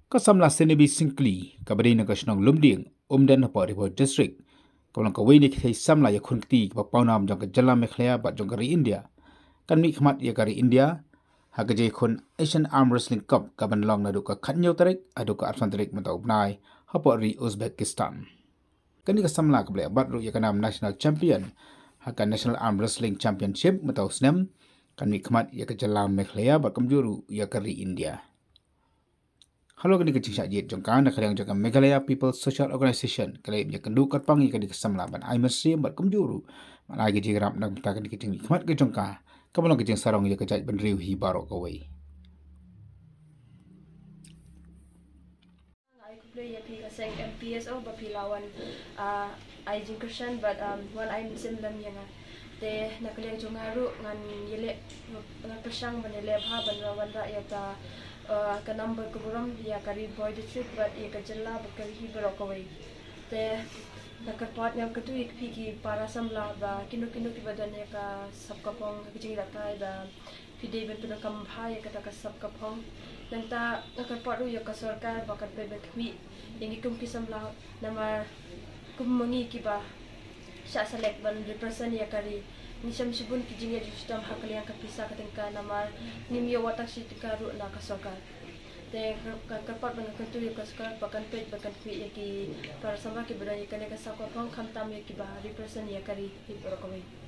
Kasamla Senebi Singkli, Kabadi Nagashnong Lumding, Umden Haporibo District, Kalang Kawai ni Kay Samla Yakunti, Papaunam Jong Jala Mekhlea, Bat Jongari India, Kan Mikmat Yakari India, Hagaje Kun Asian Arm Wrestling Cup, Kaban Long Naduka Kanyo Tarik, Aduka Arfantarik Mataubnai, Hapori Uzbekistan. Kan Kasamla Kabli Batru Yakanam National Champion, Hakan National Arm Wrestling Championship, Matau Snem, Kan Mikmat Yakajala Mekhlea, Bat Kamjuru Yakari India. Halo kini kecing sajit jongkan nak kadang jongkan Meghalaya People Social Organization kalai punya kendu katpangi kadi kesamla ban ai mesri bat kumjuru man ai kecing ram nak ta kadi kecing khmat ke jongka kamalong kecing sarong ya kecai ban riu hi baro kawai I could play a saying MPSO but pilawan I Christian but one I'm simlam yang te nakaliang jongaru ngan yele ngan persang ban yele bha ban rawan ra ya ta ka number kuburam ya kari boy district but ya ka jilla but kari hi barokawai te nakarpat ngam katu ik phiki para samla ba kinu ki badan ya ka sabkapong kijing rata da pide ben tuna kam bha ya ka sabkapong nanta nakarpat ru ya ka sarkar bakat be kmi yang ikum ki samla nama kumangi ki ba sya select ban represent ya kari nisam sibun kijing ya justam hakaliang kapisa katengka nama nimyo watak si tikaru na kasokar te kapat ban kantu ya kasokar bakan pet bakan kwi ya ki para sama ki badai kan ya kasakwa pang khamtam ya ki ba represent ya kari hi porokawai